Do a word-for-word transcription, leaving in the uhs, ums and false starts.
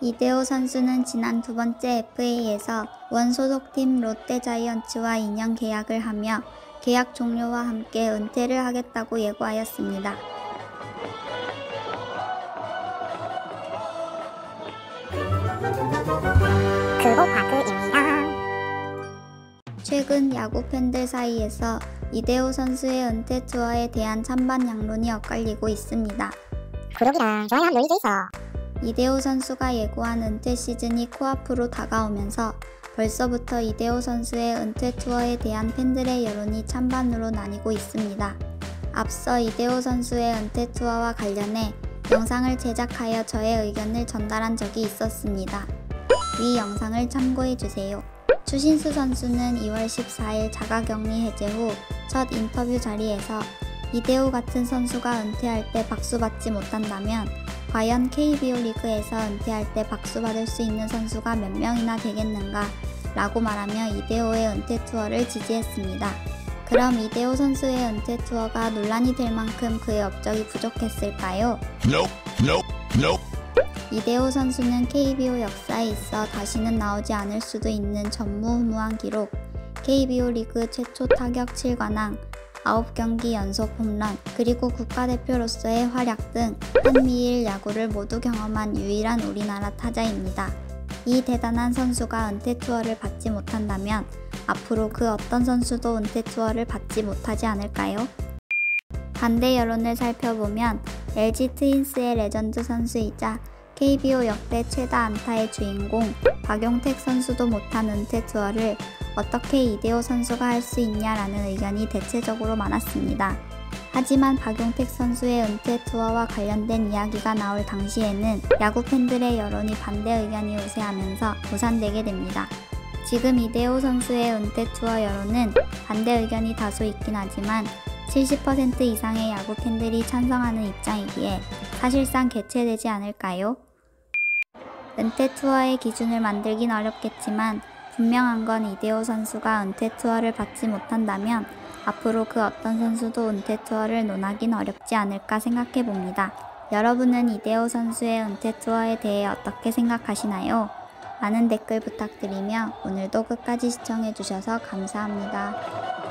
이대호 선수는 지난 두 번째 에프에이에서 원소속팀 롯데자이언츠와 이 년 계약을 하며 계약 종료와 함께 은퇴를 하겠다고 예고하였습니다. 그고바그입니다. 최근 야구 팬들 사이에서 이대호 선수의 은퇴 투어에 대한 찬반 양론이 엇갈리고 있습니다. 구독이랑 좋아요 눌러주세요. 이대호 선수가 예고한 은퇴 시즌이 코앞으로 다가오면서 벌써부터 이대호 선수의 은퇴 투어에 대한 팬들의 여론이 찬반으로 나뉘고 있습니다. 앞서 이대호 선수의 은퇴 투어와 관련해 영상을 제작하여 저의 의견을 전달한 적이 있었습니다. 위 영상을 참고해주세요. 추신수 선수는 이월 십사일 자가격리 해제 후 첫 인터뷰 자리에서 이대호 같은 선수가 은퇴할 때 박수받지 못한다면 과연 케이비오 리그에서 은퇴할 때 박수받을 수 있는 선수가 몇 명이나 되겠는가 라고 말하며 이대호의 은퇴 투어를 지지했습니다. 그럼 이대호 선수의 은퇴 투어가 논란이 될 만큼 그의 업적이 부족했을까요? Nope, nope, nope. 이대호 선수는 케이비오 역사에 있어 다시는 나오지 않을 수도 있는 전무후무한 기록, 케이비오 리그 최초 타격 칠 관왕, 아홉 경기 연속 홈런, 그리고 국가대표로서의 활약 등 한미일 야구를 모두 경험한 유일한 우리나라 타자입니다. 이 대단한 선수가 은퇴 투어를 받지 못한다면 앞으로 그 어떤 선수도 은퇴 투어를 받지 못하지 않을까요? 반대 여론을 살펴보면 엘지 트윈스의 레전드 선수이자 케이비오 역대 최다 안타의 주인공 박용택 선수도 못한 은퇴 투어를 어떻게 이대호 선수가 할 수 있냐라는 의견이 대체적으로 많았습니다. 하지만 박용택 선수의 은퇴 투어와 관련된 이야기가 나올 당시에는 야구 팬들의 여론이 반대 의견이 우세하면서 무산되게 됩니다. 지금 이대호 선수의 은퇴 투어 여론은 반대 의견이 다소 있긴 하지만 칠십 퍼센트 이상의 야구 팬들이 찬성하는 입장이기에 사실상 개최되지 않을까요? 은퇴 투어의 기준을 만들긴 어렵겠지만 분명한 건 이대호 선수가 은퇴 투어를 받지 못한다면 앞으로 그 어떤 선수도 은퇴 투어를 논하긴 어렵지 않을까 생각해 봅니다. 여러분은 이대호 선수의 은퇴 투어에 대해 어떻게 생각하시나요? 많은 댓글 부탁드리며 오늘도 끝까지 시청해 주셔서 감사합니다.